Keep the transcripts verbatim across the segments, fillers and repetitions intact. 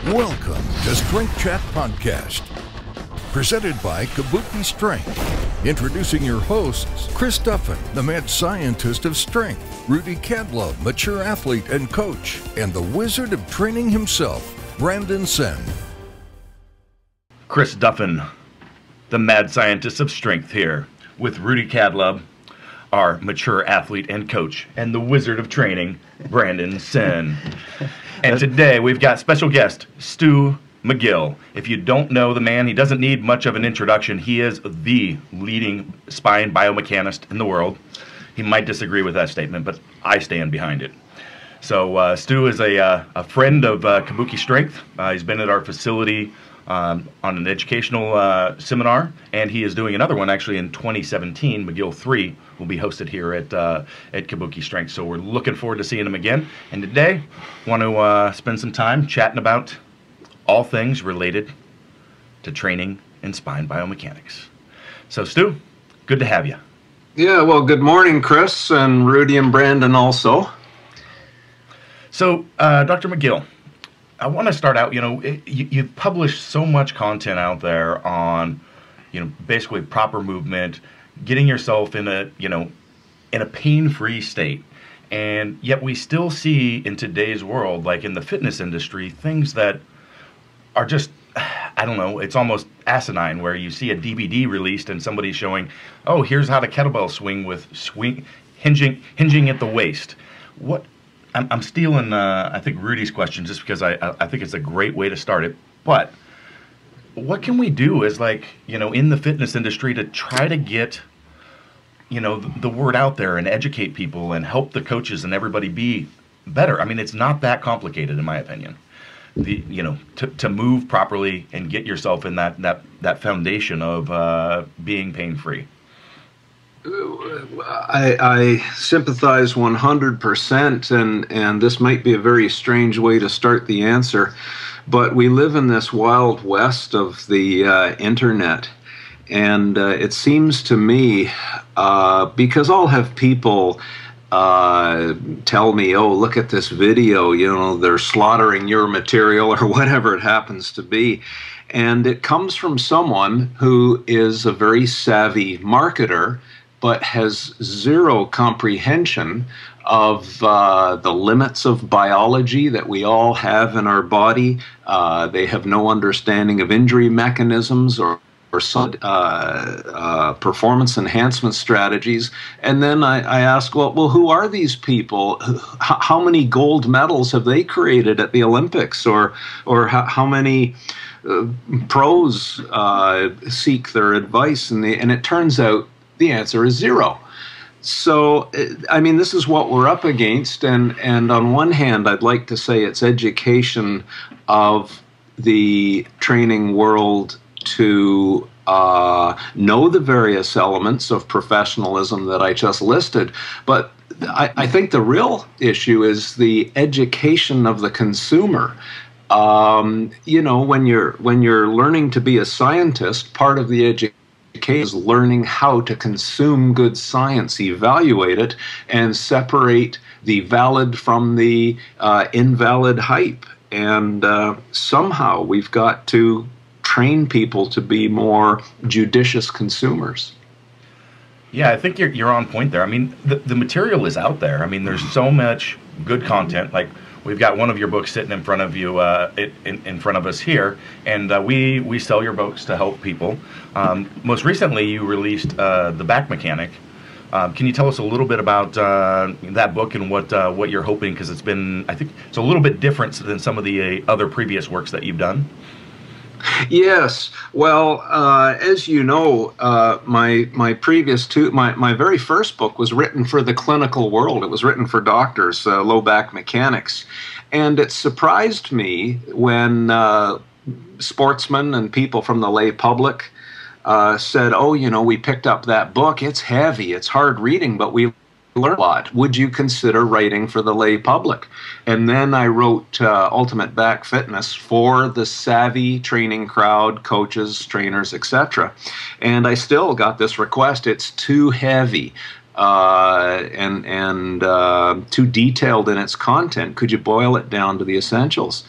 Welcome to Strength Chat Podcast, presented by Kabuki Strength. Introducing your hosts, Chris Duffin, the mad scientist of strength, Rudy Cadlove, mature athlete and coach, and the wizard of training himself, Brandon Sen. Chris Duffin, the mad scientist of strength, here with Rudy Cadlove, our mature athlete and coach, and the wizard of training, Brandon Sen. And today we've got special guest, Stu McGill. If you don't know the man, he doesn't need much of an introduction. He is the leading spine biomechanist in the world. He might disagree with that statement, but I stand behind it. So uh, Stu is a, uh, a friend of uh, Kabuki Strength. Uh, he's been at our facility um, on an educational uh, seminar, and he is doing another one actually in twenty seventeen. McGill three will be hosted here at uh, at Kabuki Strength. So we're looking forward to seeing him again. And today, want to uh, spend some time chatting about all things related to training and spine biomechanics. So Stu, good to have you. Yeah, well, good morning, Chris, and Rudy and Brandon also. So, uh, Doctor McGill, I want to start out, you know, it, you, you've published so much content out there on, you know, basically proper movement, getting yourself in a, you know, in a pain-free state. And yet we still see in today's world, like in the fitness industry, things that are just, I don't know, it's almost asinine, where you see a D V D released and somebody's showing, oh, here's how to kettlebell swing with swing, hinging, hinging at the waist. What, I'm, I'm stealing, uh, I think, Rudy's question just because I, I think it's a great way to start it. But what can we do as, like, you know, in the fitness industry to try to get, you know, the, the word out there and educate people and help the coaches and everybody be better? I mean, it's not that complicated, in my opinion. The, you know, to, to move properly and get yourself in that, that, that foundation of uh, being pain-free. I, I sympathize one hundred percent, and, and this might be a very strange way to start the answer, but we live in this wild west of the uh, internet, and uh, it seems to me, uh, because I'll have people uh, tell me, oh, look at this video, you know, they're slaughtering your material or whatever it happens to be, and it comes from someone who is a very savvy marketer, but has zero comprehension of uh, the limits of biology that we all have in our body. Uh, they have no understanding of injury mechanisms or, or some, uh, uh, performance enhancement strategies. And then I, I ask, well, well, who are these people? H- how many gold medals have they created at the Olympics? Or, or how, how many uh, pros uh, seek their advice? And, the, and it turns out the answer is zero. So, I mean, this is what we're up against, and, and on one hand, I'd like to say it's education of the training world to uh, know the various elements of professionalism that I just listed, but I, I think the real issue is the education of the consumer. Um, you know, when you're, when you're learning to be a scientist, part of the education is learning how to consume good science, evaluate it, and separate the valid from the uh, invalid hype. And uh, somehow we've got to train people to be more judicious consumers. Yeah, I think you're, you're on point there. I mean, the, the material is out there. I mean, there's so much good content. Like, we've got one of your books sitting in front of you, uh, in, in front of us here, and uh, we, we sell your books to help people. Um, most recently, you released uh, The Back Mechanic. Um, can you tell us a little bit about uh, that book and what uh, what you're hoping? Because it's been, I think, it's a little bit different than some of the uh, other previous works that you've done. Yes. Well, uh, as you know, uh, my my previous two, my, my very first book was written for the clinical world. It was written for doctors, uh, low back mechanics. And it surprised me when uh, sportsmen and people from the lay public uh, said, oh, you know, we picked up that book. It's heavy. It's hard reading, but we learn a lot. Would you consider writing for the lay public? And then I wrote uh, Ultimate Back Fitness for the savvy training crowd, coaches, trainers, et cetera. And I still got this request. It's too heavy. uh, and and uh, too detailed in its content. Could you boil it down to the essentials?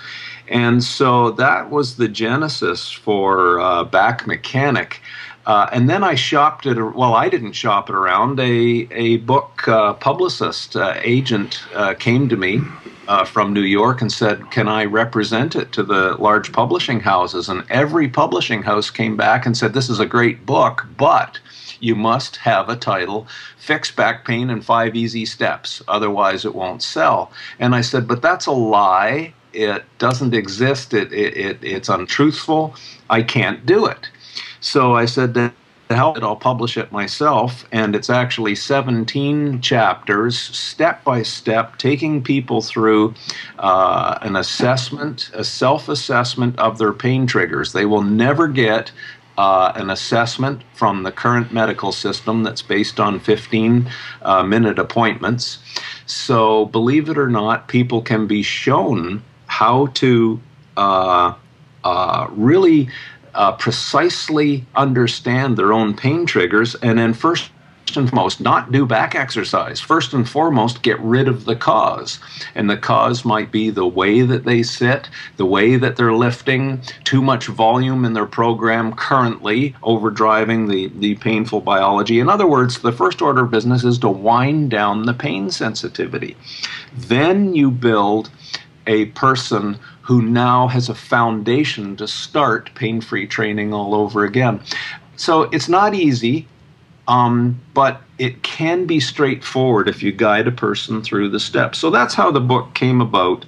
And so that was the genesis for uh, Back Mechanic. Uh, and then I shopped it, well, I didn't shop it around. A, a book uh, publicist, uh, agent uh, came to me uh, from New York and said, can I represent it to the large publishing houses? And every publishing house came back and said, this is a great book, but you must have a title, Fix Back Pain in Five Easy Steps, otherwise it won't sell. And I said, but that's a lie. It doesn't exist. It, it, it, it's untruthful. I can't do it. So I said, to hell, I'll publish it myself, and it's actually seventeen chapters, step by step, taking people through uh, an assessment, a self-assessment of their pain triggers. They will never get uh, an assessment from the current medical system that's based on fifteen-minute uh, appointments. So believe it or not, people can be shown how to uh, uh, really Uh, precisely understand their own pain triggers, and then first and foremost, not do back exercise. First and foremost, get rid of the cause. And the cause might be the way that they sit, the way that they're lifting, too much volume in their program currently, overdriving the, the painful biology. In other words, the first order of business is to wind down the pain sensitivity. Then you build a person who now has a foundation to start pain-free training all over again. So it's not easy, um, but it can be straightforward if you guide a person through the steps. So that's how the book came about,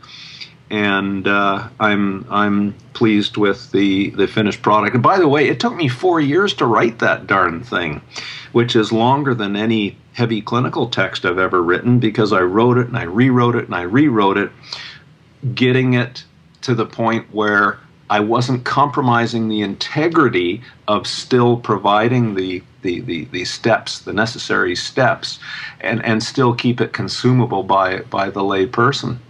and uh, I'm I'm pleased with the the finished product. And by the way, it took me four years to write that darn thing, which is longer than any heavy clinical text I've ever written, because I wrote it and I rewrote it and I rewrote it, getting it to the point where I wasn't compromising the integrity of still providing the, the, the, the steps, the necessary steps, and, and still keep it consumable by, by the lay person.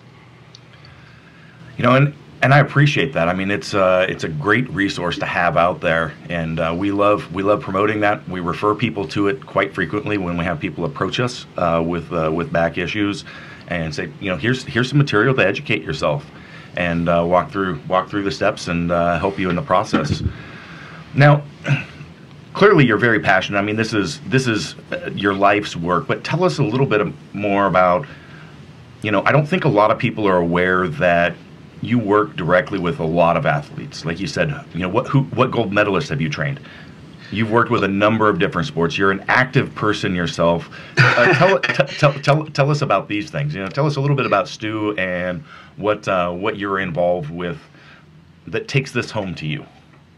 You know, and, and I appreciate that. I mean, it's, uh, it's a great resource to have out there, and uh, we love we love promoting that. We refer people to it quite frequently when we have people approach us uh, with, uh, with back issues and say, you know, here's, here's some material to educate yourself, and uh, walk through walk through the steps and uh, help you in the process. Now, clearly you're very passionate. I mean, this is this is your life's work. But tell us a little bit more about, you know, I don't think a lot of people are aware that you work directly with a lot of athletes. Like you said, you know, what who what gold medalists have you trained? You've worked with a number of different sports. You're an active person yourself. Uh, tell, t- tell, tell, tell us about these things. You know, tell us a little bit about Stu and what uh, what you're involved with that takes this home to you.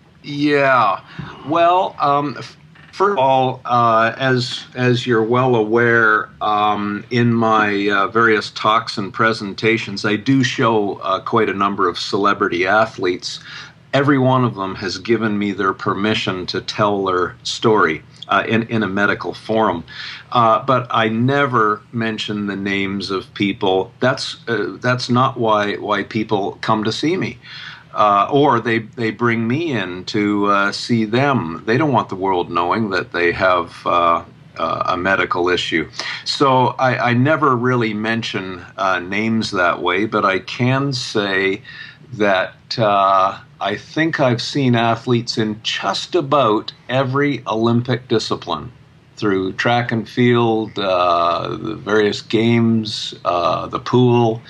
Yeah. Well, um, first of all, uh, as as you're well aware, um, in my uh, various talks and presentations, I do show uh, quite a number of celebrity athletes. Every one of them has given me their permission to tell their story uh, in, in a medical forum. Uh, but I never mention the names of people. That's, uh, that's not why, why people come to see me. Uh, or they, they bring me in to uh, see them. They don't want the world knowing that they have uh, uh, a medical issue. So I, I never really mention uh, names that way, but I can say that uh, I think I've seen athletes in just about every Olympic discipline, through track and field, uh, the various games, uh, the pool,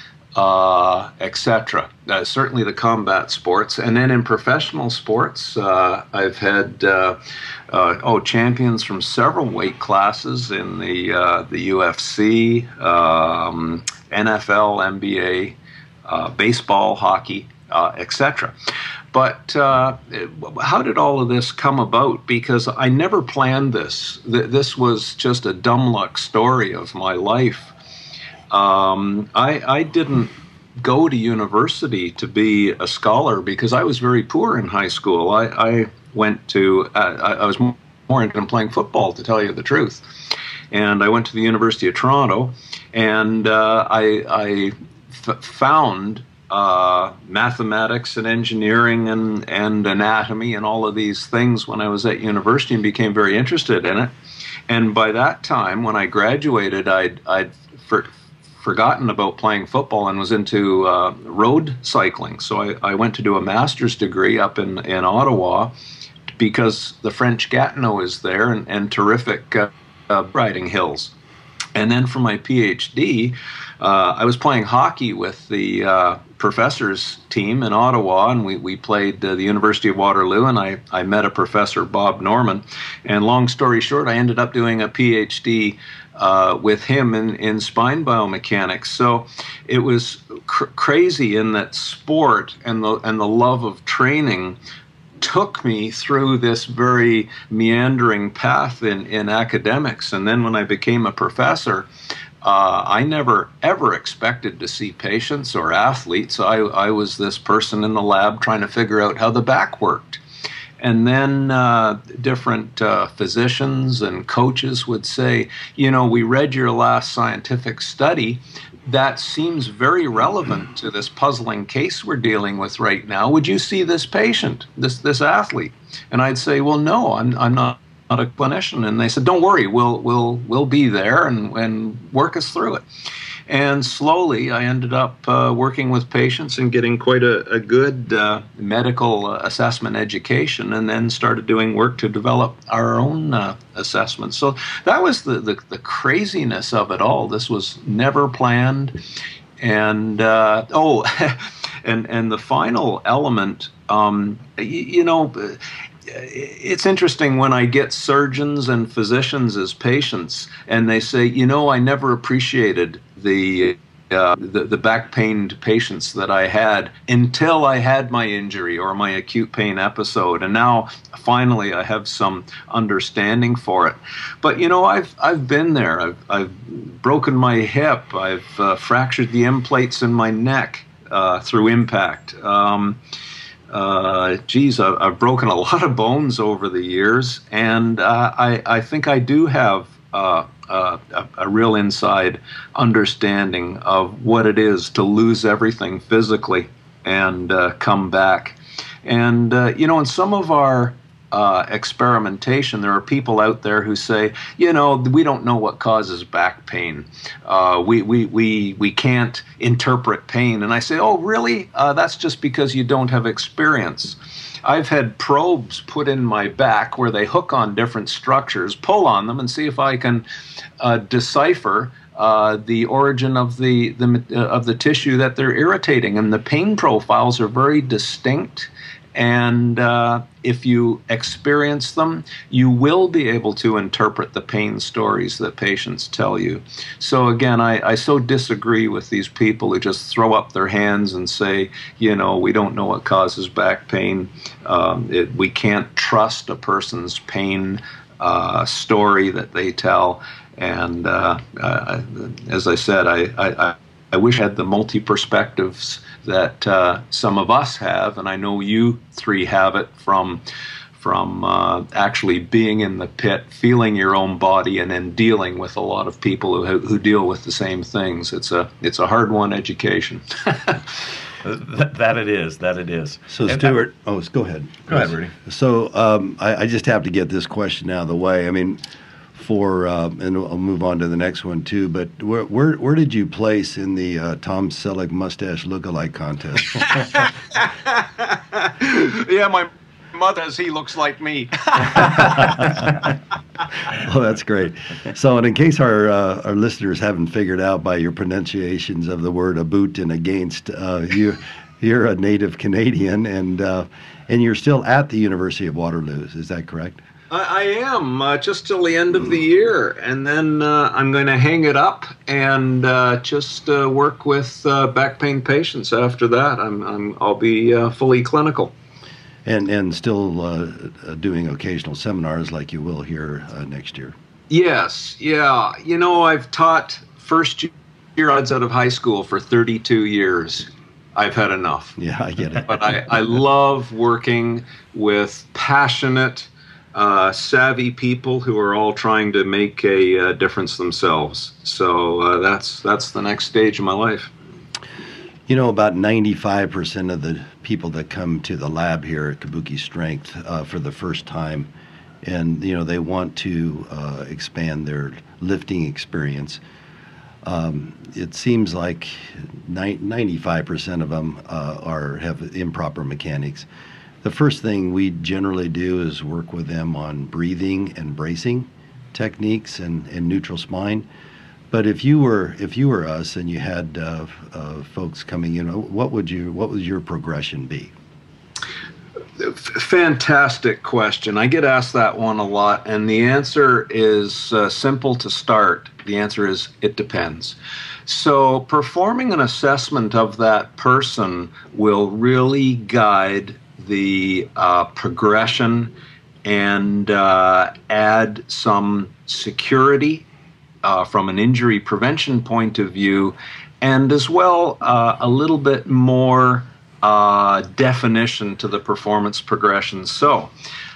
uh, et cetera. Uh, certainly the combat sports. And then in professional sports, uh, I've had uh, uh, oh champions from several weight classes in the, uh, the U F C, um, N F L, N B A, uh, baseball, hockey, uh, et cetera. But uh, how did all of this come about? Because I never planned this. This was just a dumb luck story of my life. Um, I, I didn't go to university to be a scholar because I was very poor in high school. I, I went to, uh, I, I was more interested in playing football, to tell you the truth. And I went to the University of Toronto, and uh, I, I f- found uh, mathematics and engineering and, and anatomy and all of these things when I was at university and became very interested in it. And by that time, when I graduated, I'd, I'd for, forgotten about playing football and was into uh, road cycling. So I, I went to do a master's degree up in, in Ottawa because the French Gatineau is there and, and terrific uh, uh, riding hills. And then for my PhD, uh, I was playing hockey with the uh, professors team in Ottawa, and we, we played uh, the University of Waterloo, and I, I met a professor, Bob Norman. And long story short, I ended up doing a PhD uh, with him in, in spine biomechanics. So it was cr crazy in that sport and the, and the love of training took me through this very meandering path in, in academics. And then when I became a professor, uh, I never ever expected to see patients or athletes. I, I was this person in the lab trying to figure out how the back worked. And then uh, different uh, physicians and coaches would say, you know, we read your last scientific study. That seems very relevant to this puzzling case we're dealing with right now. Would you see this patient, this this athlete? And I'd say, well, no, I'm I'm not, not a clinician. And they said, don't worry, we'll we'll we'll be there and and work us through it. And slowly, I ended up uh, working with patients and getting quite a, a good uh, medical uh, assessment education, and then started doing work to develop our own uh, assessments. So that was the, the, the craziness of it all. This was never planned. And, uh, oh, and, and the final element, um, you, you know, it's interesting when I get surgeons and physicians as patients, and they say, you know, I never appreciated the, uh, the the back pain patients that I had until I had my injury or my acute pain episode, and now finally I have some understanding for it. But you know, I've I've been there. I've I've broken my hip. I've uh, fractured the end plates in my neck uh, through impact. Um, Uh, geez, I, I've broken a lot of bones over the years, and uh, I, I think I do have uh, uh, a, a real inside understanding of what it is to lose everything physically and uh, come back. And, uh, you know, in some of our uh, experimentation, there are people out there who say, you know, we don't know what causes back pain. Uh, we, we, we, we can't interpret pain. And I say, oh, really? Uh, that's just because you don't have experience. I've had probes put in my back where they hook on different structures, pull on them, and see if I can uh, decipher uh, the origin of the, the, uh, of the tissue that they're irritating. And the pain profiles are very distinct. And uh, if you experience them, you will be able to interpret the pain stories that patients tell you. So again, I, I so disagree with these people who just throw up their hands and say, you know, we don't know what causes back pain. Um, it, we can't trust a person's pain uh, story that they tell. And uh, uh, as I said, I, I, I wish I had the multi-perspectives that uh, some of us have, and I know you three have it from from uh, actually being in the pit, feeling your own body, and then dealing with a lot of people who, who deal with the same things. It's a it's a hard-won education. That, that it is. That it is. So, Stuart, oh, go ahead. Go ahead, Rudy. So, um, I, I just have to get this question out of the way. I mean, for uh, and I'll move on to the next one too. But where where, where did you place in the uh, Tom Selleck mustache lookalike contest? Yeah, my mother says he looks like me. Oh, that's great. So, and in case our uh, our listeners haven't figured out by your pronunciations of the word about and against, uh, you you're a native Canadian, and uh, and you're still at the University of Waterloo. Is that correct? I, I am, uh, just till the end of the year, and then uh, I'm going to hang it up and uh, just uh, work with uh, back pain patients after that. I'm, I'm, I'll be uh, fully clinical. And and still uh, doing occasional seminars like you will here uh, next year. Yes, yeah. You know, I've taught first year odds out of high school for thirty-two years. I've had enough. Yeah, I get it. But I, I love working with passionate, uh, savvy people who are all trying to make a uh, difference themselves. So uh, that's that's the next stage of my life. You know, about ninety-five percent of the people that come to the lab here at Kabuki Strength uh, for the first time, and, you know, they want to uh, expand their lifting experience, Um, it seems like ninety-five percent of them uh, are have improper mechanics. The first thing we generally do is work with them on breathing and bracing techniques and, and neutral spine. But if you were if you were us and you had uh, uh, folks coming in, what would you what would your progression be? Fantastic question. I get asked that one a lot, and the answer is uh, simple to start. The answer is it depends. So performing an assessment of that person will really guide the uh, progression and uh, add some security uh, from an injury prevention point of view, and as well uh, a little bit more Uh, definition to the performance progression. So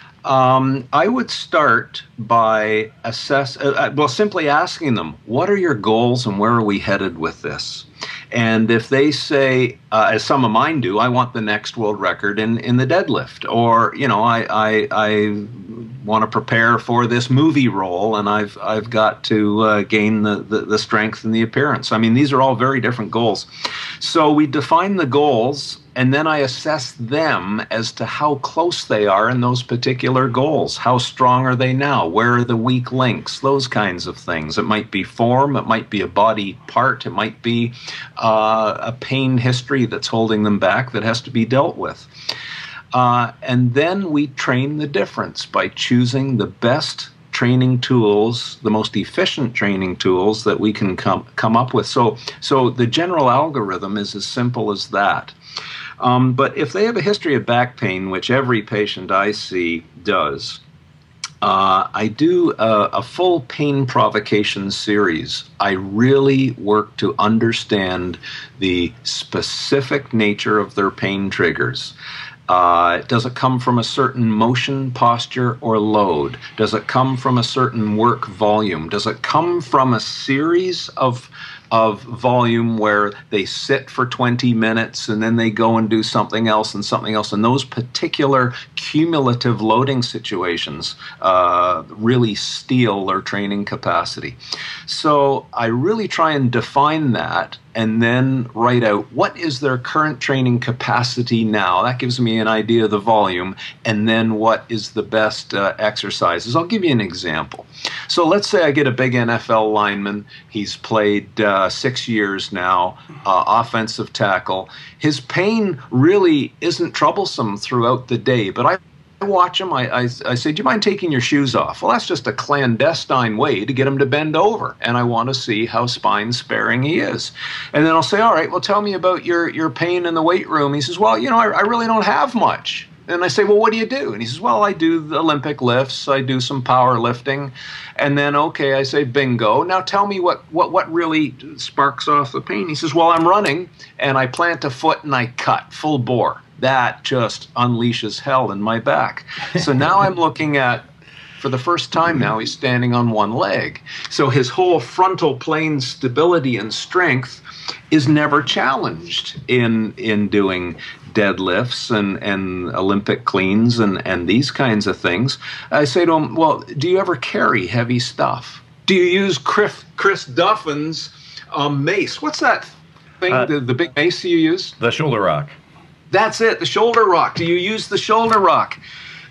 um, I would start by assess, uh, well, simply asking them, what are your goals and where are we headed with this? And if they say, uh, as some of mine do, I want the next world record in, in the deadlift, or, you know, I, I, I want to prepare for this movie role and I've, I've got to uh, gain the, the, the strength and the appearance. I mean, these are all very different goals. So we define the goals, and then I assess them as to how close they are in those particular goals. How strong are they now? Where are the weak links? Those kinds of things. It might be form, it might be a body part, it might be uh, a pain history that's holding them back that has to be dealt with. Uh, and then we train the difference by choosing the best training tools, the most efficient training tools that we can come, come up with. So, so the general algorithm is as simple as that. Um, but if they have a history of back pain, which every patient I see does, uh, I do a, a full pain provocation series. I really work to understand the specific nature of their pain triggers. Uh, does it come from a certain motion, posture, or load? Does it come from a certain work volume? Does it come from a series of of volume where they sit for twenty minutes and then they go and do something else and something else? And those particular cumulative loading situations uh, really steal their training capacity. So I really try and define that and then write out what is their current training capacity now. That gives me an idea of the volume, and then what is the best uh, exercises. I'll give you an example. So let's say I get a big N F L lineman. He's played uh, six years now, uh, offensive tackle. His pain really isn't troublesome throughout the day, but I I watch him, I, I, I say, do you mind taking your shoes off? Well, that's just a clandestine way to get him to bend over, and I want to see how spine-sparing he is. And then I'll say, all right, well, tell me about your, your pain in the weight room. He says, well, you know, I, I really don't have much. And I say, well, what do you do? And he says, well, I do the Olympic lifts, I do some power lifting. And then, okay, I say, bingo. Now tell me what, what, what really sparks off the pain. He says, well, I'm running, and I plant a foot and I cut, full bore. That just unleashes hell in my back. So now I'm looking at, for the first time now, he's standing on one leg. So his whole frontal plane stability and strength is never challenged in in doing deadlifts and, and Olympic cleans and, and these kinds of things. I say to him, well, do you ever carry heavy stuff? Do you use Chris, Chris Duffin's um, mace? What's that thing, uh, the, the big mace you use? The shoulder rock. That's it, the shoulder rock. Do you use the shoulder rock?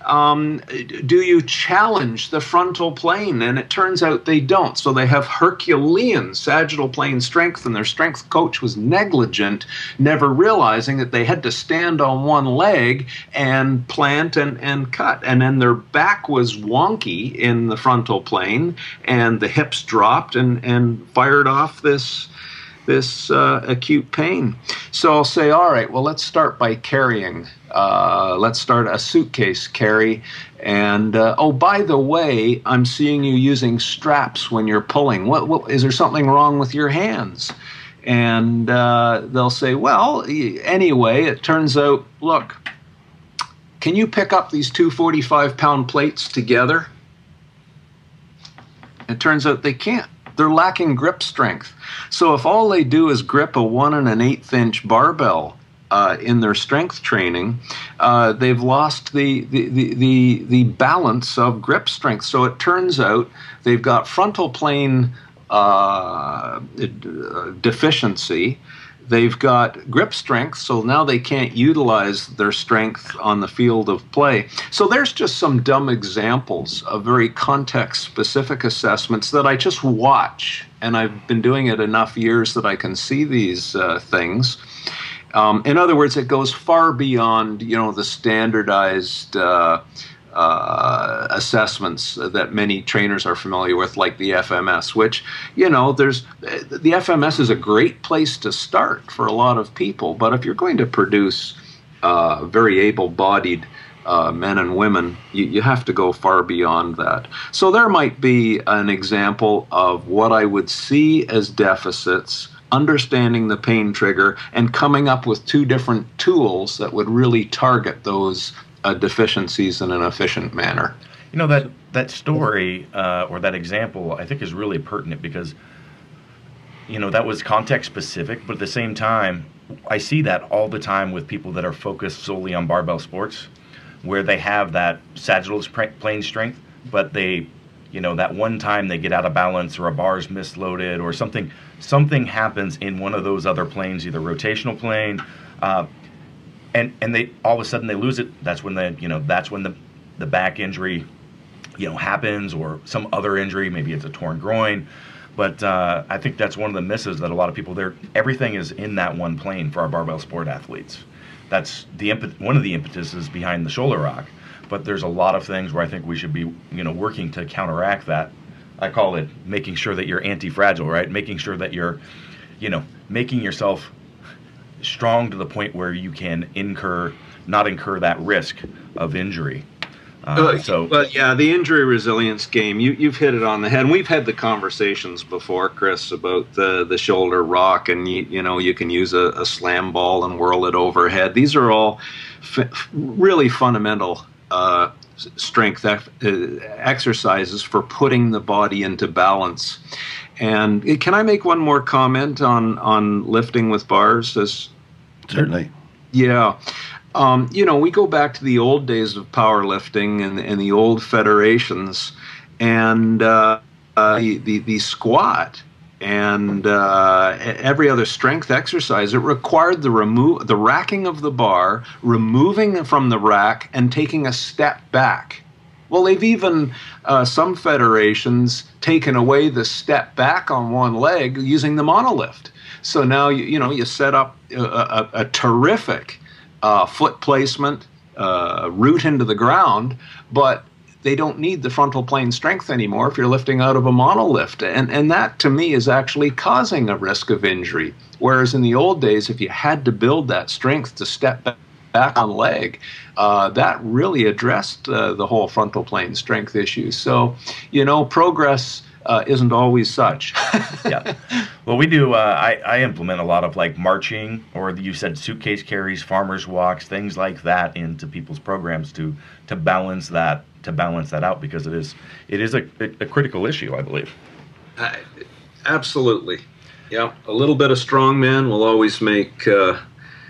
Um, do you challenge the frontal plane? And it turns out they don't. So they have Herculean sagittal plane strength, and their strength coach was negligent, never realizing that they had to stand on one leg and plant and, and cut. And then their back was wonky in the frontal plane, and the hips dropped and, and fired off this this uh, acute pain. So I'll say, all right, well, let's start by carrying. Uh, let's start a suitcase carry. And, uh, oh, by the way, I'm seeing you using straps when you're pulling. What, what, is there something wrong with your hands? And uh, they'll say, well, anyway, it turns out, look, can you pick up these two forty-five pound plates together? It turns out they can't. They're lacking grip strength. So if all they do is grip a one and an eighth inch barbell uh, in their strength training, uh, they've lost the, the, the, the, the balance of grip strength. So it turns out they've got frontal plane uh, deficiency. They've got grip strength, so now they can't utilize their strength on the field of play. So there's just some dumb examples of very context-specific assessments that I just watch, and I've been doing it enough years that I can see these uh, things. Um, in other words, it goes far beyond, you know, the standardized uh, uh, assessments that many trainers are familiar with, like the F M S, which, you know, there's the F M S is a great place to start for a lot of people. But if you're going to produce uh, very able-bodied uh, men and women, you, you have to go far beyond that. So there might be an example of what I would see as deficits, understanding the pain trigger, and coming up with two different tools that would really target those uh, deficiencies in an efficient manner. You know, that, that story uh, or that example, I think, is really pertinent because, you know, that was context specific, but at the same time, I see that all the time with people that are focused solely on barbell sports, where they have that sagittal plane strength, but they, you know, that one time they get out of balance or a bar's misloaded or something, something happens in one of those other planes, either rotational plane, uh, and and they all of a sudden they lose it. That's when the, you know, that's when the the back injury, you know, happens, or some other injury. Maybe it's a torn groin. But uh, I think that's one of the misses that a lot of people there. Everything is in that one plane for our barbell sport athletes. That's the impet one of the impetuses behind the shoulder rock. But there's a lot of things where I think we should be, you know, working to counteract that. I call it making sure that you're anti-fragile, right? Making sure that you're, you know, making yourself strong to the point where you can incur, not incur that risk of injury. Uh, uh, so, but yeah, the injury resilience game, you, you've hit it on the head. And we've had the conversations before, Chris, about the, the shoulder rock, and you, you know, you can use a, a slam ball and whirl it overhead. These are all f really fundamental uh, strength ex exercises for putting the body into balance. And can I make one more comment on, on lifting with bars? As, Certainly. Yeah. Um, you know, we go back to the old days of powerlifting and, and the old federations, and uh, uh, the, the, the squat and uh, every other strength exercise, it required the remove the racking of the bar, removing it from the rack, and taking a step back. Well, they've even, uh, some federations, taken away the step back on one leg using the monolift. So now, you, you know, you set up a, a, a terrific uh, foot placement, uh, root into the ground, but they don't need the frontal plane strength anymore if you're lifting out of a monolift. And, and that, to me, is actually causing a risk of injury. Whereas in the old days, if you had to build that strength to step back, back on leg, uh, that really addressed uh, the whole frontal plane strength issue. So, you know, progress uh, isn't always such. Yeah. Well, we do, uh, I, I implement a lot of like marching, or you said suitcase carries, farmers walks, things like that into people's programs to, to balance that, to balance that out, because it is, it is a, a critical issue, I believe. Uh, absolutely. Yeah. A little bit of strongman will always make, uh,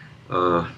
uh,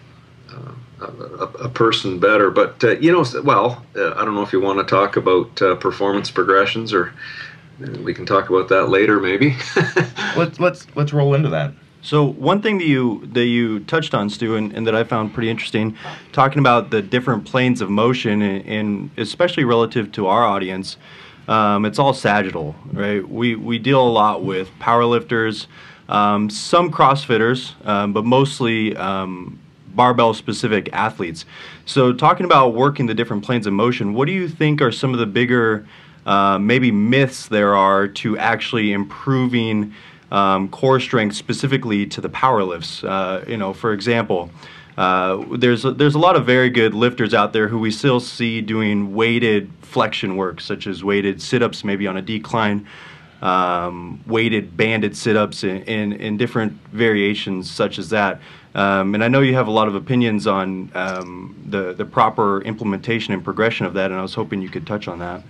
A, a person better. But uh, you know, well, uh, I don't know if you want to talk about uh, performance progressions, or uh, we can talk about that later, maybe. let's let's let's roll into that. So one thing that you that you touched on, Stu, and, and that I found pretty interesting, talking about the different planes of motion, and, and especially relative to our audience, um, it's all sagittal, right? We we deal a lot with powerlifters, um, some CrossFitters, um, but mostly Um, barbell specific athletes. So talking about working the different planes of motion, what do you think are some of the bigger uh, maybe myths there are to actually improving um, core strength specifically to the power lifts? Uh, you know, for example, uh, there's, a, there's a lot of very good lifters out there who we still see doing weighted flexion work, such as weighted sit-ups maybe on a decline, um, weighted banded sit-ups in, in, in different variations such as that. Um, and I know you have a lot of opinions on um, the, the proper implementation and progression of that, and I was hoping you could touch on that.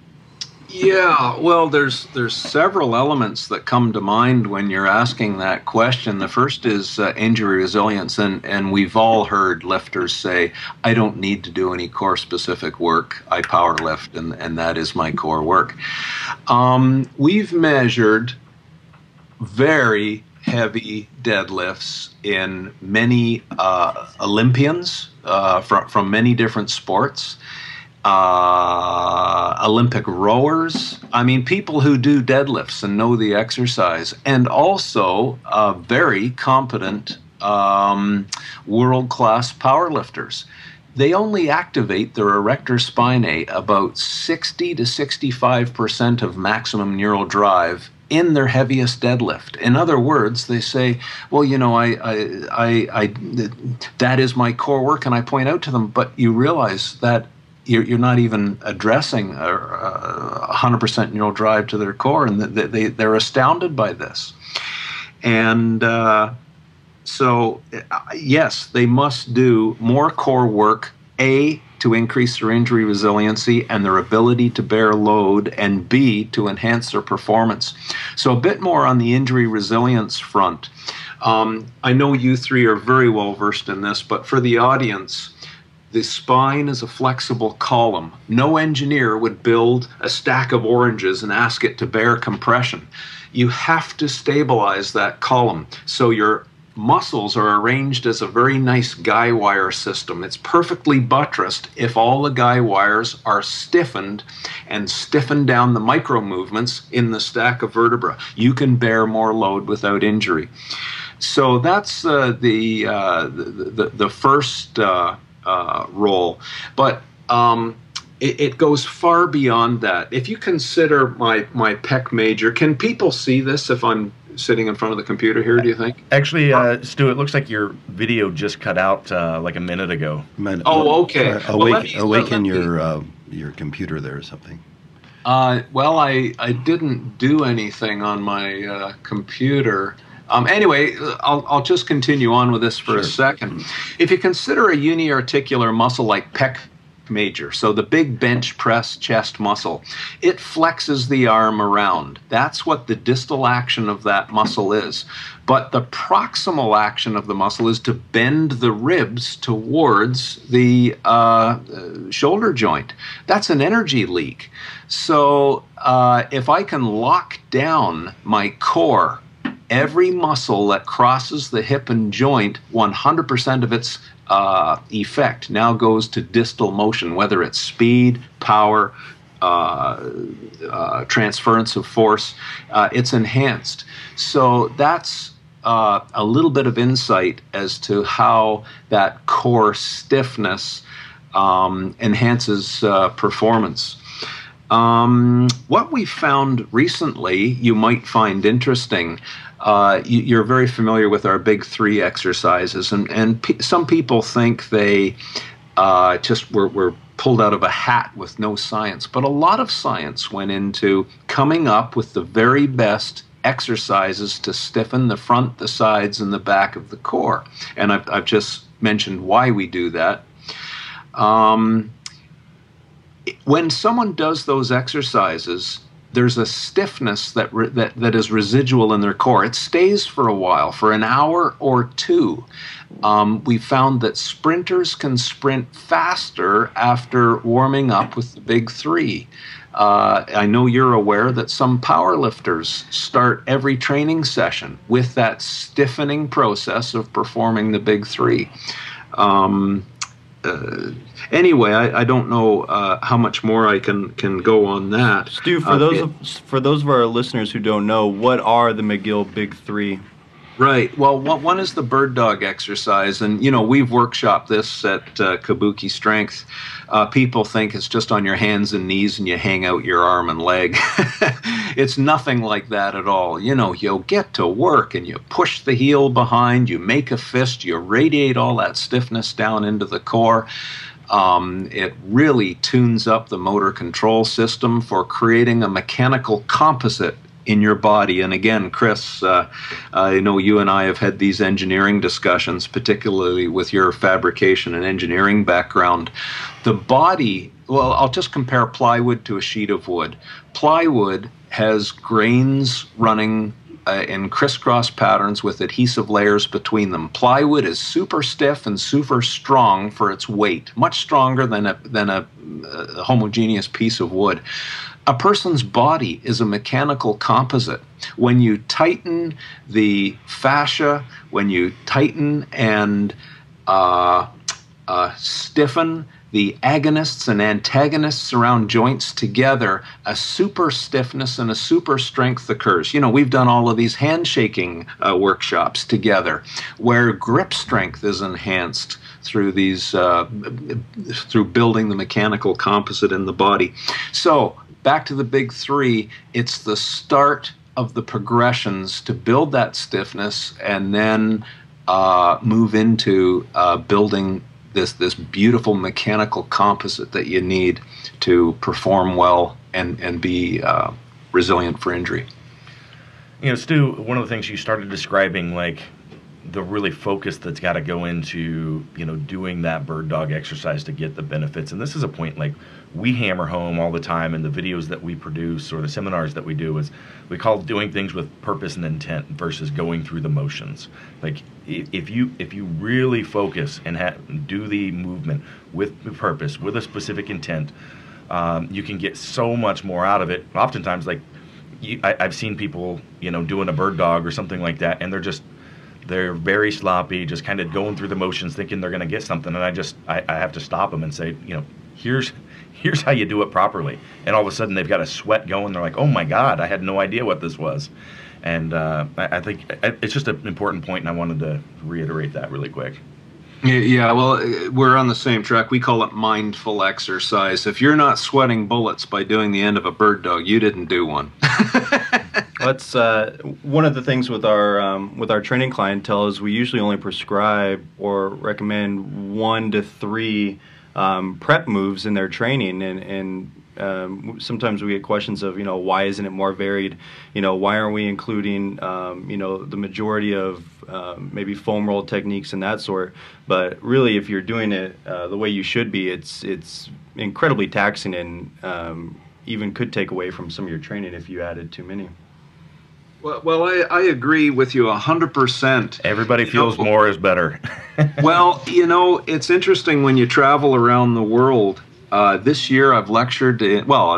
Yeah, well, there's there's several elements that come to mind when you're asking that question. The first is uh, injury resilience, and, and we've all heard lifters say, I don't need to do any core-specific work. I power lift, and, and that is my core work. Um, we've measured very heavy deadlifts in many uh, Olympians uh, from, from many different sports, uh, Olympic rowers. I mean, people who do deadlifts and know the exercise, and also uh, very competent um, world-class powerlifters. They only activate their erector spinae about sixty to sixty-five percent of maximum neural drive in their heaviest deadlift. In other words, they say, well, you know, I, I, I, I, that is my core work, and I point out to them, but you realize that you're, you're not even addressing a, a one hundred percent neural drive to their core, and they, they, they're astounded by this. And uh, so, yes, they must do more core work, A, to increase their injury resiliency and their ability to bear load, and B, to enhance their performance. So a bit more on the injury resilience front. Um, I know you three are very well versed in this, but for the audience, the spine is a flexible column. No engineer would build a stack of oranges and ask it to bear compression. You have to stabilize that column. So your muscles are arranged as a very nice guy wire system. It's perfectly buttressed if all the guy wires are stiffened and stiffen down the micro movements in the stack of vertebra. You can bear more load without injury. So that's uh, the, uh, the, the the first uh, uh, role. But um, it, it goes far beyond that. If you consider my my pec major, can people see this if I'm sitting in front of the computer here, do you think? Actually, uh, Stu, it looks like your video just cut out uh, like a minute ago. Minute. Oh, okay. Uh, Well, awake, let me- awaken let me- your uh, your computer there or something. Uh, well, I, I didn't do anything on my uh, computer. Um, anyway, I'll, I'll just continue on with this for a second. If you consider a uniarticular muscle like pec major, so the big bench press chest muscle, it flexes the arm around. That's what the distal action of that muscle is. But the proximal action of the muscle is to bend the ribs towards the uh, shoulder joint. That's an energy leak. So uh, if I can lock down my core, every muscle that crosses the hip and joint, one hundred percent of its uh, effect now goes to distal motion, whether it's speed, power, uh, uh, transference of force, uh, it's enhanced. So that's uh, a little bit of insight as to how that core stiffness um, enhances uh, performance. Um, what we found recently, you might find interesting. Uh, you, you're very familiar with our big three exercises, and, and pe some people think they uh, just were, were pulled out of a hat with no science. But a lot of science went into coming up with the very best exercises to stiffen the front, the sides, and the back of the core. And I've, I've just mentioned why we do that. Um, when someone does those exercises, there's a stiffness that, re that that is residual in their core. It stays for a while, for an hour or two. Um, we found that sprinters can sprint faster after warming up with the big three. Uh, I know you're aware that some powerlifters start every training session with that stiffening process of performing the big three. Um, Uh, anyway, I, I don't know uh, how much more I can, can go on that. Stu, for Uh, those it- of, for those of our listeners who don't know, what are the McGill Big Three? Right. Well, one one is the bird dog exercise, and you know we've workshopped this at uh, Kabuki Strength. Uh, people think it's just on your hands and knees and you hang out your arm and leg. It's nothing like that at all. You know, you'll get to work and you push the heel behind, you make a fist, you radiate all that stiffness down into the core. Um, it really tunes up the motor control system for creating a mechanical composite in your body. And again, Chris, uh, I know you and I have had these engineering discussions, particularly with your fabrication and engineering background. The body, well, I'll just compare plywood to a sheet of wood. Plywood has grains running uh, in crisscross patterns with adhesive layers between them. Plywood is super stiff and super strong for its weight, much stronger than a, than a, a homogeneous piece of wood. A person's body is a mechanical composite. When you tighten the fascia, when you tighten and uh, uh, stiffen the agonists and antagonists around joints together, a super stiffness and a super strength occurs. You know, we've done all of these handshaking uh, workshops together where grip strength is enhanced through these, uh, through building the mechanical composite in the body. So back to the big three, it's the start of the progressions to build that stiffness and then uh, move into uh, building this this beautiful mechanical composite that you need to perform well and, and be uh, resilient for injury. You know, Stu, one of the things you started describing, like the really focus that's got to go into, you know, doing that bird dog exercise to get the benefits. And this is a point like we hammer home all the time in the videos that we produce or the seminars that we do, is we call doing things with purpose and intent versus going through the motions. Like if you if you really focus and ha do the movement with purpose, with a specific intent, um, you can get so much more out of it. Oftentimes, like you, I, I've seen people, you know, doing a bird dog or something like that, and they're just they're very sloppy, just kind of going through the motions, thinking they're going to get something. And I just I, I have to stop them and say, you know, here's here's how you do it properly. And all of a sudden they've got a sweat going. They're like, oh my God, I had no idea what this was. And uh, I, I think it's just an important point, and I wanted to reiterate that really quick. Yeah, well, we're on the same track. We call it mindful exercise. If you're not sweating bullets by doing the end of a bird dog, you didn't do one. That's uh, one of the things with our um, with our training clientele is we usually only prescribe or recommend one to three um, prep moves in their training, and and um, sometimes we get questions of, you know, why isn't it more varied? You know, why aren't we including um, you know, the majority of um, maybe foam roll techniques and that sort? But really, if you're doing it uh, the way you should be, it's it's incredibly taxing and um, even could take away from some of your training if you added too many. Well, well I, I agree with you one hundred percent. Everybody feels you know, more is better. Well, you know, it's interesting when you travel around the world. Uh, this year I've lectured, in, well,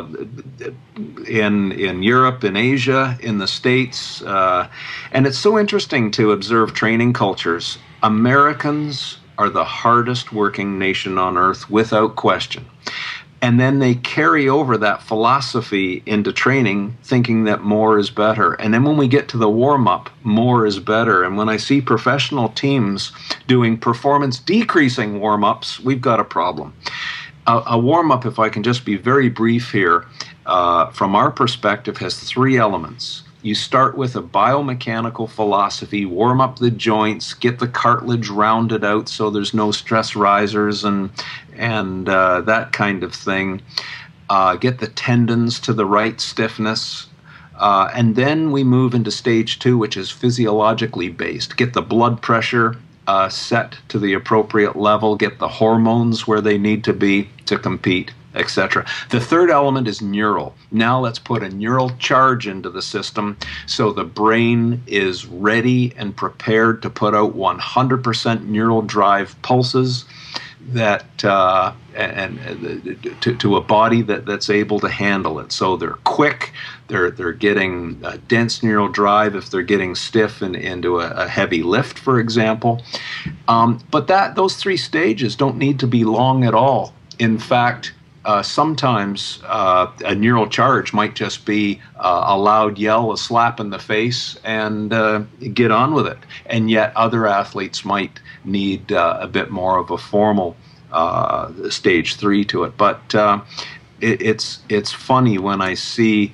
in, in Europe, in Asia, in the States, uh, and it's so interesting to observe training cultures. Americans are the hardest working nation on earth, without question. And then they carry over that philosophy into training, thinking that more is better. And then when we get to the warm-up, more is better. And when I see professional teams doing performance decreasing warm-ups, we've got a problem. A, a warm-up, if I can just be very brief here, uh, from our perspective, has three elements. You start with a biomechanical philosophy, warm up the joints, get the cartilage rounded out so there's no stress risers and, and uh, that kind of thing. Uh, get the tendons to the right stiffness. Uh, and then we move into stage two, which is physiologically based. Get the blood pressure uh, set to the appropriate level, get the hormones where they need to be to compete, et cetera. The third element is neural. Now let's put a neural charge into the system so the brain is ready and prepared to put out one hundred percent neural drive pulses that uh, and, and to, to a body that, that's able to handle it. So they're quick, they're, they're getting a dense neural drive if they're getting stiff and into a, a heavy lift, for example. Um, but that those three stages don't need to be long at all. In fact, Uh, sometimes uh, a neural charge might just be uh, a loud yell, a slap in the face, and uh, get on with it. And yet other athletes might need uh, a bit more of a formal uh, stage three to it. But uh, it, it's, it's funny when I see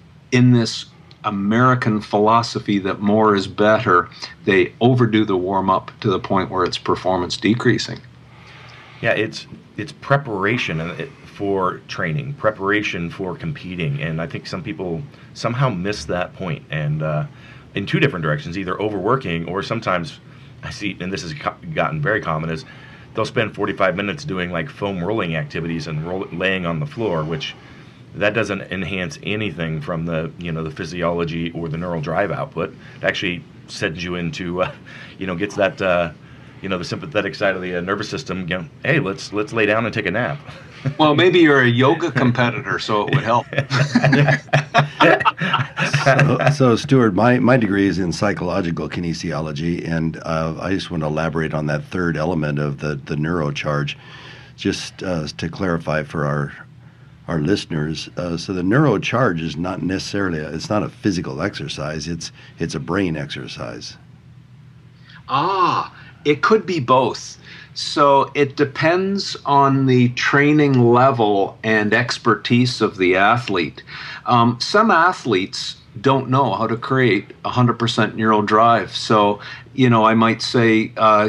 in this American philosophy that more is better, they overdo the warm-up to the point where it's performance decreasing. Yeah, it's, it's preparation. And it, for training, preparation for competing, and I think some people somehow miss that point, and uh, in two different directions, either overworking or sometimes I see, and this has gotten very common, is they'll spend forty-five minutes doing like foam rolling activities and roll, laying on the floor, which that doesn't enhance anything from the, you know, the physiology or the neural drive output. It actually sends you into, uh, you know, gets that, uh, you know, the sympathetic side of the uh, nervous system going, hey, let's let's lay down and take a nap. Well, maybe you're a yoga competitor, so it would help. so, so, Stuart, my, my degree is in psychological kinesiology, and uh, I just want to elaborate on that third element of the, the neurocharge, just uh, to clarify for our our listeners. Uh, so the neurocharge is not necessarily, a, it's not a physical exercise, it's it's a brain exercise. Ah, it could be both. So it depends on the training level and expertise of the athlete. Um, some athletes don't know how to create one hundred percent neural drive. So, you know, I might say, uh,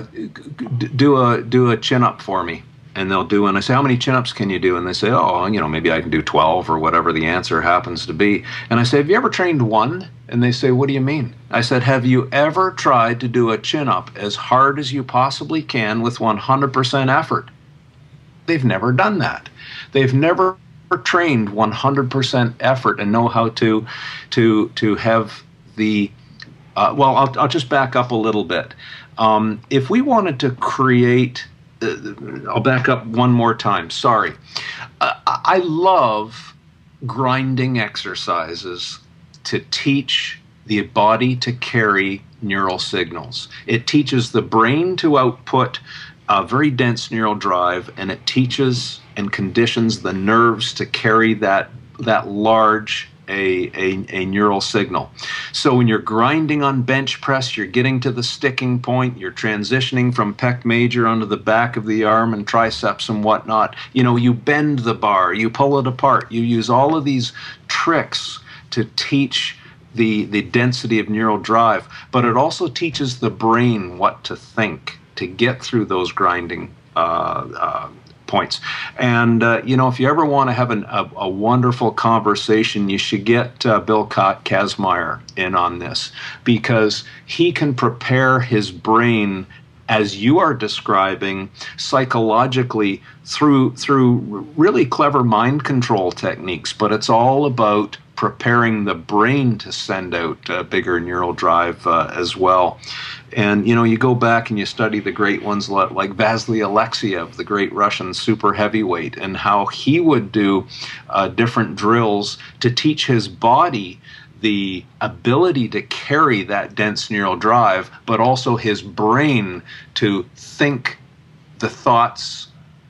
do a do a chin-up for me. And they'll do, and I say, how many chin-ups can you do? And they say, oh, you know, maybe I can do twelve or whatever the answer happens to be. And I say, have you ever trained one? And they say, what do you mean? I said, have you ever tried to do a chin-up as hard as you possibly can with one hundred percent effort? They've never done that. They've never trained one hundred percent effort and know how to, to, to have the, uh, well, I'll, I'll just back up a little bit. Um, if we wanted to create, I'll back up one more time. Sorry. Uh, I love grinding exercises to teach the body to carry neural signals. It teaches the brain to output a very dense neural drive, and it teaches and conditions the nerves to carry that that large A, a, a neural signal. So when you're grinding on bench press, you're getting to the sticking point, you're transitioning from pec major onto the back of the arm and triceps and whatnot. You know, you bend the bar, you pull it apart, you use all of these tricks to teach the, the density of neural drive, but it also teaches the brain what to think to get through those grinding uh, uh, points. And, uh, you know, if you ever want to have an, a, a wonderful conversation, you should get uh, Bill Kazmaier in on this, because he can prepare his brain, as you are describing, psychologically through, through really clever mind control techniques. But it's all about preparing the brain to send out a bigger neural drive uh, as well. And, you know, you go back and you study the great ones like Vasily Alexiev, the great Russian super heavyweight, and how he would do uh, different drills to teach his body the ability to carry that dense neural drive, but also his brain to think the thoughts,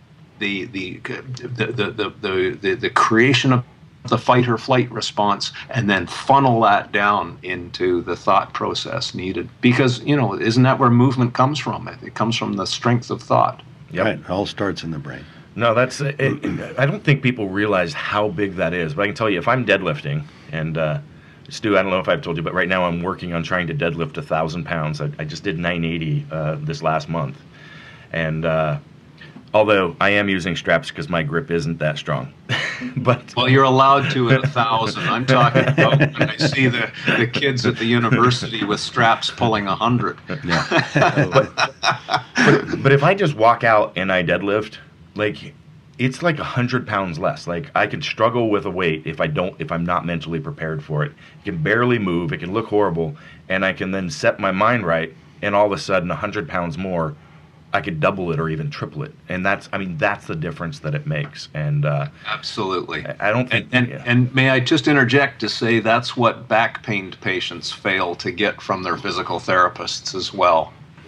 the the the the the, the, the creation of the fight or flight response, and then funnel that down into the thought process needed. Because, you know, isn't that where movement comes from? It comes from the strength of thought. Yep. Right. It all starts in the brain. No, that's, it, it, I don't think people realize how big that is. But I can tell you, if I'm deadlifting, and uh, Stu, I don't know if I've told you, but right now I'm working on trying to deadlift a thousand pounds. I, I just did nine eighty uh, this last month. And uh, although I am using straps because my grip isn't that strong. But well, you're allowed to at a thousand. I'm talking about when I see the, the kids at the university with straps pulling a hundred. Yeah. but, but, but if I just walk out and I deadlift, like, it's like a hundred pounds less. Like, I can struggle with a weight if I don't, if I'm not mentally prepared for it. It can barely move. It can look horrible, and I can then set my mind right, and all of a sudden, a hundred pounds more, I could double it or even triple it. And that's, I mean, that's the difference that it makes. And uh, absolutely. I don't think. And, and, yeah. and may I just interject to say that's what back pain patients fail to get from their physical therapists as well.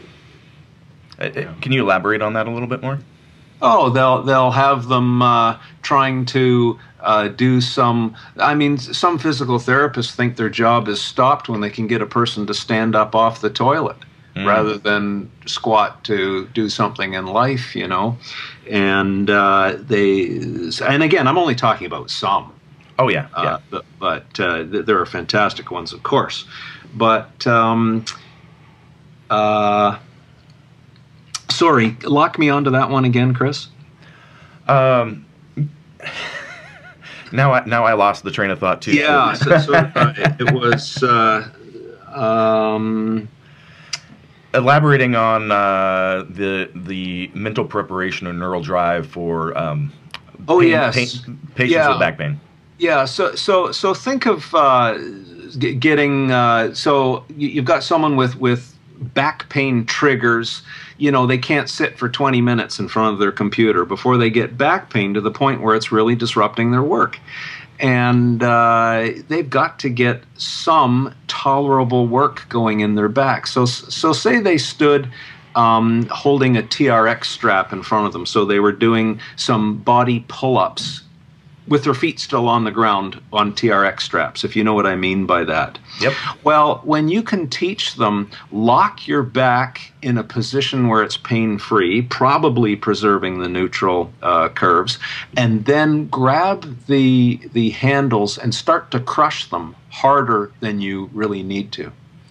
Uh, can you elaborate on that a little bit more? Oh, they'll they'll have them uh, trying to uh, do some. I mean, some physical therapists think their job is stopped when they can get a person to stand up off the toilet. Mm. Rather than squat to do something in life, you know, and uh, they, and again, I'm only talking about some. Oh yeah, yeah. Uh, but but uh, th there are fantastic ones, of course. But um, uh, sorry, lock me onto that one again, Chris. Um. now I now I lost the train of thought too. Yeah, so, so uh, it, it was. Uh, um, Elaborating on uh, the the mental preparation of neural drive for um, oh pain, yes pain, patients yeah. with back pain. Yeah, so so so think of uh, g- getting uh, so you- you've got someone with with back pain triggers. You know, they can't sit for twenty minutes in front of their computer before they get back pain to the point where it's really disrupting their work. And uh, they've got to get some tolerable work going in their back. So so say they stood um, holding a T R X strap in front of them. So they were doing some body pull-ups with their feet still on the ground on T R X straps, if you know what I mean by that. Yep. Well, when you can teach them, lock your back in a position where it's pain-free, probably preserving the neutral uh, curves, and then grab the, the handles and start to crush them harder than you really need to.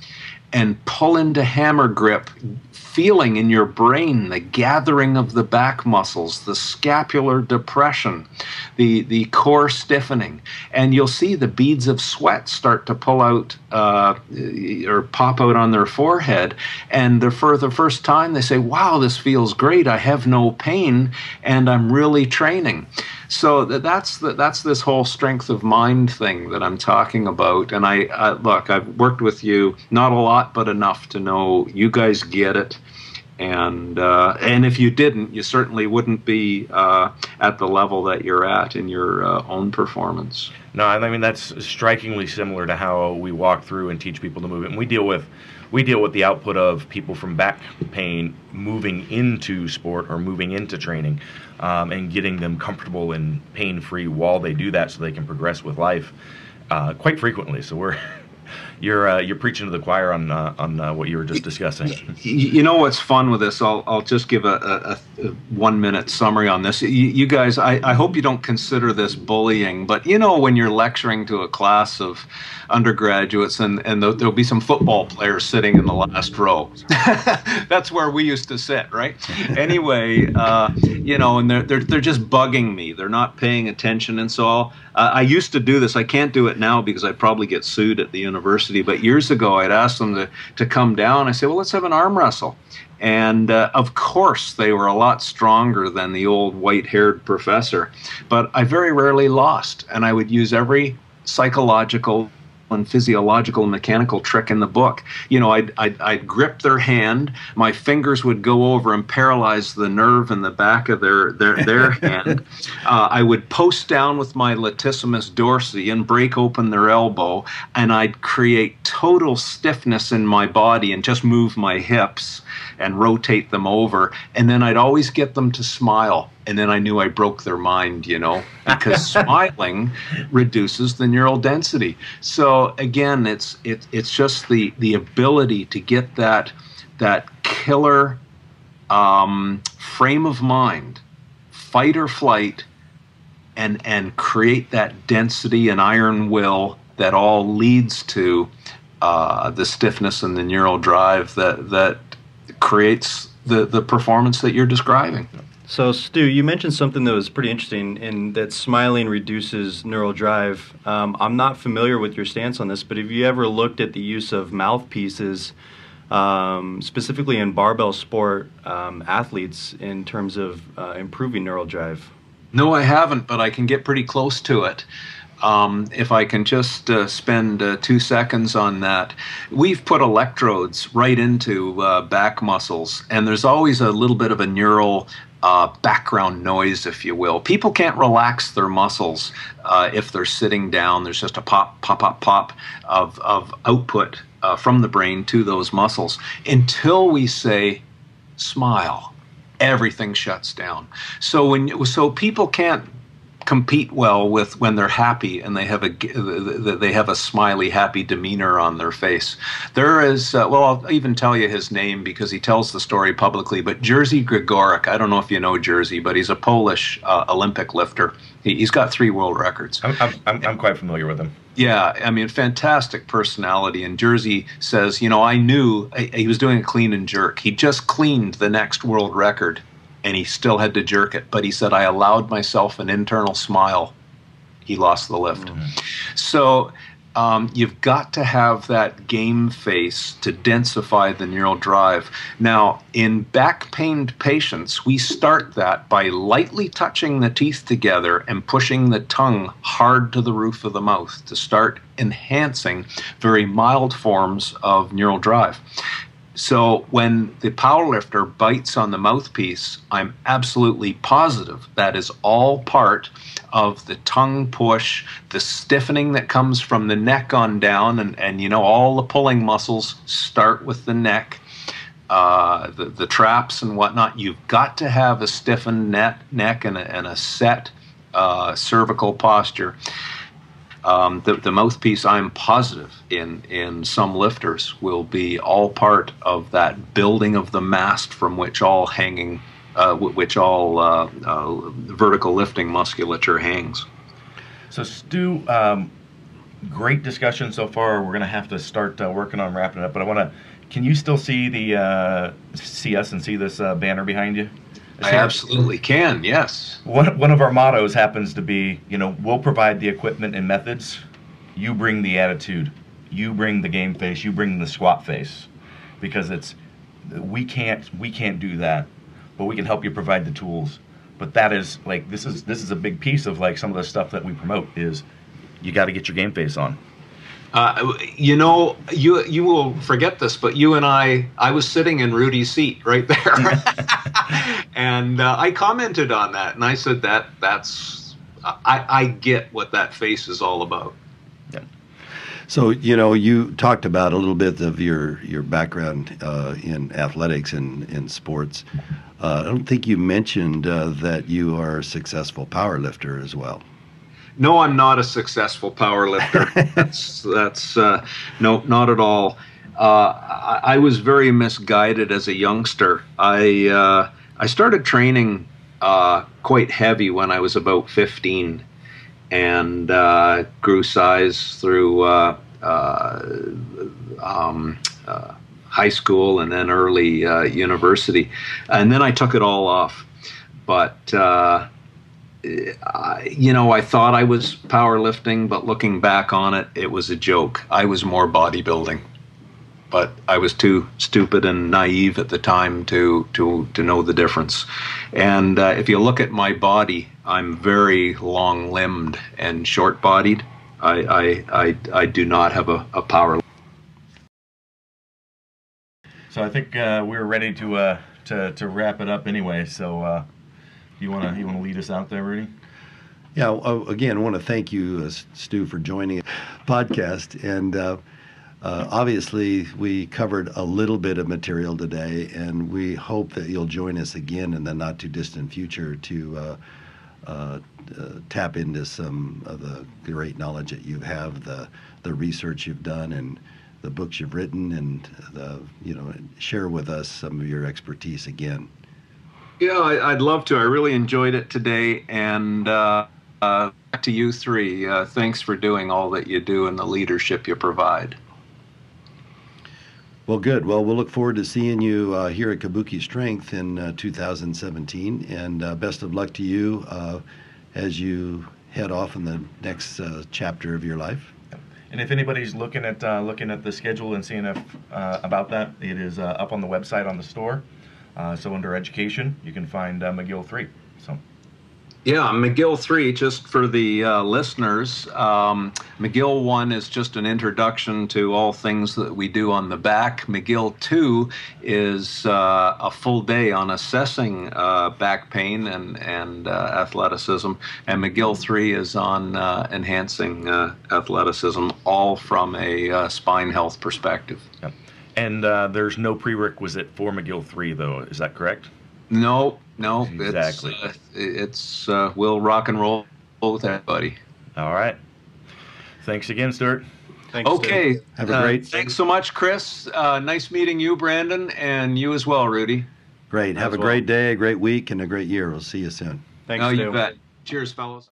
And pull into hammer grip, feeling in your brain the gathering of the back muscles, the scapular depression, the, the core stiffening. And you'll see the beads of sweat start to pull out uh, or pop out on their forehead. And the, for the first time, they say, wow, this feels great. I have no pain, and I'm really training. So that's the, that's this whole strength of mind thing that I'm talking about. And I, I look, I've worked with you, not a lot, but enough to know you guys get it. And uh, and if you didn't, you certainly wouldn't be uh, at the level that you're at in your uh, own performance. No, I mean, that's strikingly similar to how we walk through and teach people to move it. And we deal with we deal with the output of people from back pain moving into sport or moving into training, um, and getting them comfortable and pain-free while they do that so they can progress with life uh, quite frequently. So we're you're uh, you're preaching to the choir on uh, on uh, what you were just discussing. You know what's fun with this? I'll I'll just give a, a, a one minute summary on this. You, you guys, I, I hope you don't consider this bullying, but you know when you're lecturing to a class of undergraduates and and there'll, there'll be some football players sitting in the last row. That's where we used to sit, right? Anyway, uh, you know, and they're they're they're just bugging me. They're not paying attention, and so I'll, uh, I used to do this. I can't do it now because I'd probably get sued at the university. But years ago, I'd ask them to, to come down. I said, well, let's have an arm wrestle. And uh, of course, they were a lot stronger than the old white-haired professor. But I very rarely lost. And I would use every psychological and physiological and mechanical trick in the book. You know, I'd, I'd, I'd grip their hand, my fingers would go over and paralyze the nerve in the back of their, their, their hand. Uh, I would post down with my latissimus dorsi and break open their elbow, and I'd create total stiffness in my body and just move my hips and rotate them over. And then I'd always get them to smile. And then I knew I broke their mind, you know, because smiling reduces the neural density. So again, it's it, it's just the the ability to get that that killer um, frame of mind, fight or flight, and and create that density and iron will that all leads to uh, the stiffness and the neural drive that that creates the the performance that you're describing. So, Stu, you mentioned something that was pretty interesting, in that smiling reduces neural drive. Um, I'm not familiar with your stance on this, but have you ever looked at the use of mouthpieces, um, specifically in barbell sport um, athletes, in terms of uh, improving neural drive? No, I haven't, but I can get pretty close to it. Um, if I can just uh, spend uh, two seconds on that. We've put electrodes right into uh, back muscles, and there's always a little bit of a neural uh, background noise, if you will. People can't relax their muscles uh, if they're sitting down. There's just a pop, pop, pop, pop of, of output uh, from the brain to those muscles. Until we say, smile, everything shuts down. So when so people can't compete well with when they're happy and they have a they have a smiley, happy demeanor on their face. There is uh, well, I'll even tell you his name because he tells the story publicly. But Jerzy Gregorek, I don't know if you know Jerzy, but he's a Polish uh, Olympic lifter. He, he's got three world records. I'm, I'm I'm quite familiar with him. Yeah, I mean, fantastic personality. And Jerzy says, you know, I knew he was doing a clean and jerk. He just cleaned the next world record, and he still had to jerk it. But he said, I allowed myself an internal smile. He lost the lift. Mm-hmm. So Um, you've got to have that game face to densify the neural drive. Now, in back-pained patients, we start that by lightly touching the teeth together and pushing the tongue hard to the roof of the mouth to start enhancing very mild forms of neural drive. So when the powerlifter bites on the mouthpiece, I'm absolutely positive that is all part of the tongue push, the stiffening that comes from the neck on down, and, and you know, all the pulling muscles start with the neck, uh, the, the traps and whatnot. You've got to have a stiffened net, neck and a, and a set uh, cervical posture. Um, the, the mouthpiece, I'm positive, in, in some lifters will be all part of that building of the mast from which all hanging, uh, which all uh, uh, vertical lifting musculature hangs. So Stu, um, great discussion so far. We're going to have to start uh, working on wrapping it up, but I want to, can you still see the, uh, see us and see this uh, banner behind you? I absolutely can, yes. One, one of our mottos happens to be, you know, we'll provide the equipment and methods. You bring the attitude. You bring the game face. You bring the squat face. Because it's, we can't, we can't do that, but we can help you provide the tools. But that is, like, this is, this is a big piece of, like, some of the stuff that we promote is you got to get your game face on. Uh, you know, you you will forget this, but you and I, I was sitting in Rudy's seat right there, and uh, I commented on that, and I said that that's I, I get what that face is all about. Yeah. So, you know, you talked about a little bit of your your background uh, in athletics and in sports. Uh, I don't think you mentioned uh, that you are a successful power lifter as well. No, I'm not a successful power lifter. that's that's uh, no, not at all. Uh, I, I was very misguided as a youngster. I uh, I started training uh, quite heavy when I was about fifteen, and uh, grew size through uh, uh, um, uh, high school and then early uh, university, and then I took it all off. But uh, Uh, you know, I thought I was powerlifting, but looking back on it, it was a joke. I was more bodybuilding, but I was too stupid and naive at the time to to to know the difference. And uh, if you look at my body, I'm very long-limbed and short-bodied. I I I, I do not have a, a power. So I think uh, we're ready to uh, to to wrap it up anyway. So. Uh You want to you want to lead us out there, Rudy? Yeah. Uh, again, I want to thank you, uh, Stu, for joining the podcast. And uh, uh, obviously, we covered a little bit of material today, and we hope that you'll join us again in the not too distant future to uh, uh, uh, tap into some of the great knowledge that you have, the the research you've done, and the books you've written, and the you know share with us some of your expertise again. Yeah, I, I'd love to. I really enjoyed it today. And uh, uh, back to you three. Uh, thanks for doing all that you do and the leadership you provide. Well, good. Well, we'll look forward to seeing you uh, here at Kabuki Strength in uh, two thousand seventeen. And uh, best of luck to you uh, as you head off in the next uh, chapter of your life. And if anybody's looking at uh, looking at the schedule and seeing if uh, about that, it is uh, up on the website on the store. Uh, so under education, you can find uh, McGill three. So, yeah, McGill three, just for the uh, listeners, um, McGill one is just an introduction to all things that we do on the back. McGill two is uh, a full day on assessing uh, back pain and, and uh, athleticism. And McGill three is on uh, enhancing uh, athleticism, all from a uh, spine health perspective. Yep. And uh, there's no prerequisite for McGill three, though. Is that correct? No, no. Exactly. It's, uh, it's uh, we'll rock and roll with everybody. All right. Thanks again, Stuart. Thanks, Okay. Stu. Have a great. Uh, thanks so much, Chris. Uh, nice meeting you, Brandon, and you as well, Rudy. Great. Have As a well. great day, a great week, and a great year. We'll see you soon. Thanks, Oh, Stu. you bet. Cheers, fellas.